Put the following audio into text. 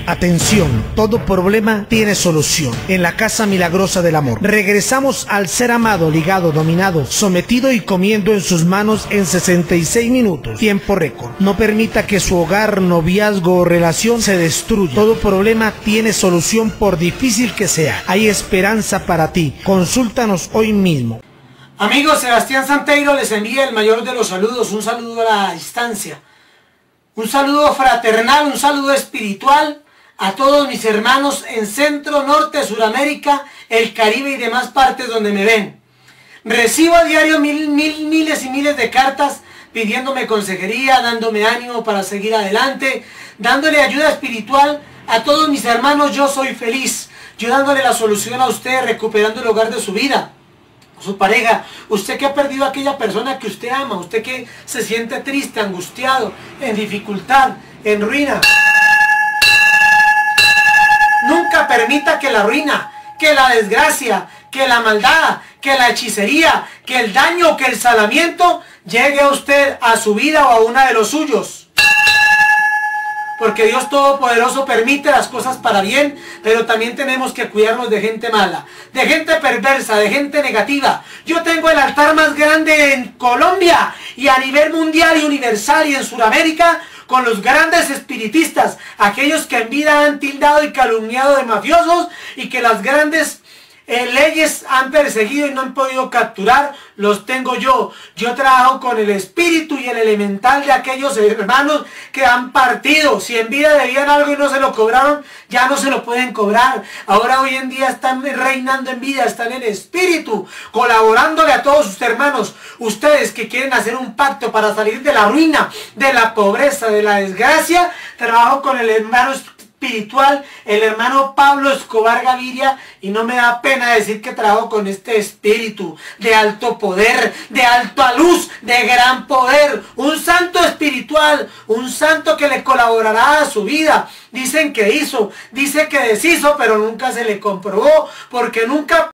Atención, todo problema tiene solución. En la Casa Milagrosa del Amor. Regresamos al ser amado, ligado, dominado, sometido y comiendo en sus manos en 66 minutos. Tiempo récord. No permita que su hogar, noviazgo o relación se destruya. Todo problema tiene solución por difícil que sea. Hay esperanza para ti. Consúltanos hoy mismo. Amigos, Sebastián Santeiro les envía el mayor de los saludos. Un saludo a la distancia. Un saludo fraternal, un saludo espiritual a todos mis hermanos en Centro, Norte, Suramérica, el Caribe y demás partes donde me ven. Recibo a diario miles y miles de cartas pidiéndome consejería, dándome ánimo para seguir adelante, dándole ayuda espiritual a todos mis hermanos. Yo soy feliz, yo dándole la solución a usted, recuperando el hogar de su vida, su pareja, usted que ha perdido a aquella persona que usted ama, usted que se siente triste, angustiado, en dificultad, en ruina. Nunca permita que la ruina, que la desgracia, que la maldad, que la hechicería, que el daño, que el salamiento llegue a usted, a su vida o a una de los suyos. Porque Dios Todopoderoso permite las cosas para bien, pero también tenemos que cuidarnos de gente mala, de gente perversa, de gente negativa. Yo tengo el altar más grande en Colombia y a nivel mundial y universal y en Sudamérica, con los grandes espiritistas, aquellos que en vida han tildado y calumniado de mafiosos y que las grandes leyes han perseguido y no han podido capturar, los tengo yo. Yo trabajo con el espíritu y el elemental de aquellos hermanos que han partido. Si en vida debían algo y no se lo cobraron, ya no se lo pueden cobrar. Ahora hoy en día están reinando en vida, están en espíritu, colaborándole a todos sus hermanos. Ustedes que quieren hacer un pacto para salir de la ruina, de la pobreza, de la desgracia, trabajo con el hermano espiritual, el hermano Pablo Escobar Gaviria, y no me da pena decir que trabajo con este espíritu de alto poder, de alta luz, de gran poder, un santo espiritual, un santo que le colaborará a su vida. Dicen que hizo, dice que deshizo, pero nunca se le comprobó, porque nunca